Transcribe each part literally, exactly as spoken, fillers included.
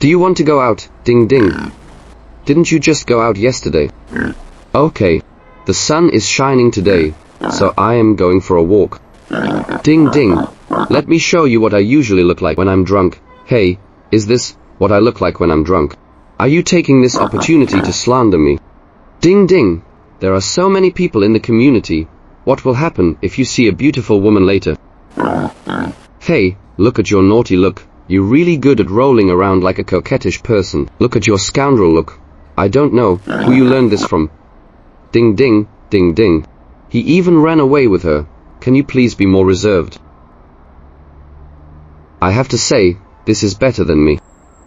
Do you want to go out? Ding ding. Didn't you just go out yesterday? Okay. The sun is shining today, so I am going for a walk. Ding ding. Let me show you what I usually look like when I'm drunk. Hey, is this what I look like when I'm drunk? Are you taking this opportunity to slander me? Ding ding. There are so many people in the community. What will happen if you see a beautiful woman later? Hey, look at your naughty look. You're really good at rolling around like a coquettish person. Look at your scoundrel look. I don't know who you learned this from. Ding ding, ding ding. He even ran away with her. Can you please be more reserved? I have to say, this is better than me.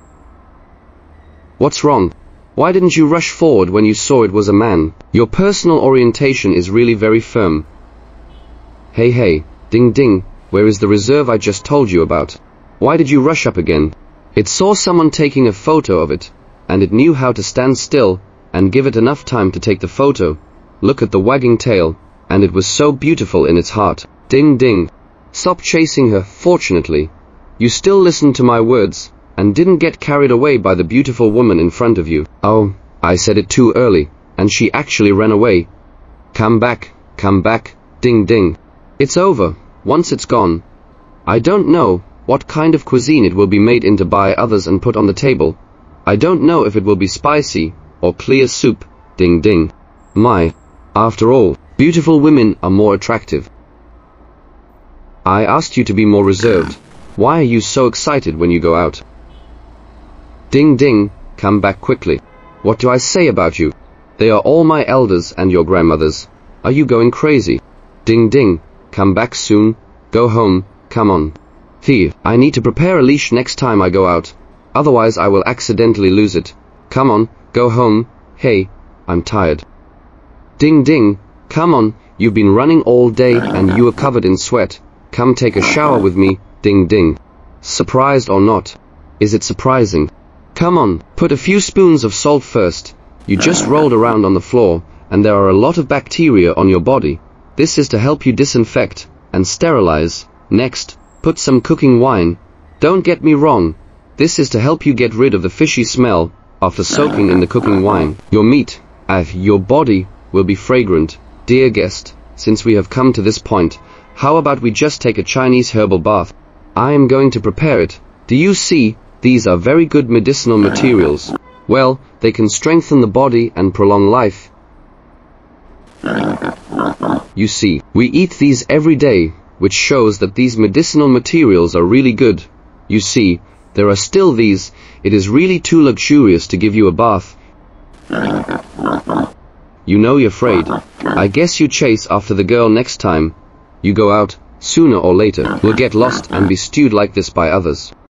What's wrong? Why didn't you rush forward when you saw it was a man? Your personal orientation is really very firm. Hey hey, ding ding, where is the reserve I just told you about? Why did you rush up again? It saw someone taking a photo of it, and it knew how to stand still and give it enough time to take the photo. Look at the wagging tail, and it was so beautiful in its heart. Ding ding. Stop chasing her. Fortunately, you still listened to my words and didn't get carried away by the beautiful woman in front of you. Oh, I said it too early, and she actually ran away. Come back, come back, ding ding. It's over, once it's gone. I don't know what kind of cuisine it will be made into by others and put on the table. I don't know if it will be spicy or clear soup, ding ding. My, after all, beautiful women are more attractive. I asked you to be more reserved. Why are you so excited when you go out? Ding ding, come back quickly. What do I say about you? They are all my elders and your grandmothers. Are you going crazy? Ding ding, come back soon. Go home, come on. Thief, I need to prepare a leash next time I go out. Otherwise I will accidentally lose it. Come on, go home. Hey, I'm tired. Ding ding, come on, you've been running all day and you are covered in sweat. Come take a shower with me, ding ding. Surprised or not? Is it surprising? Come on, put a few spoons of salt first. You just rolled around on the floor, and there are a lot of bacteria on your body. This is to help you disinfect and sterilize. Next, put some cooking wine. Don't get me wrong, this is to help you get rid of the fishy smell after soaking in the cooking wine. Your meat, uh, your body, will be fragrant. Dear guest, since we have come to this point, how about we just take a Chinese herbal bath? I am going to prepare it. Do you see? These are very good medicinal materials. Well, they can strengthen the body and prolong life. You see, we eat these every day, which shows that these medicinal materials are really good. You see, there are still these. It is really too luxurious to give you a bath. You know you're afraid. I guess you chase after the girl next time you go out. Sooner or later, we'll get lost and be stewed like this by others.